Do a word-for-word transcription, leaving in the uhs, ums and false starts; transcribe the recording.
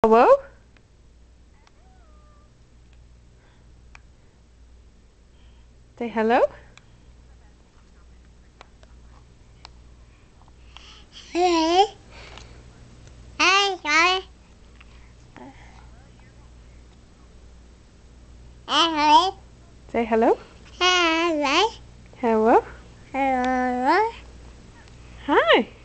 Hello? Say hello? Hey. Hey, guys. Hey. Say hello? Hey. Hello? Hello. Hi.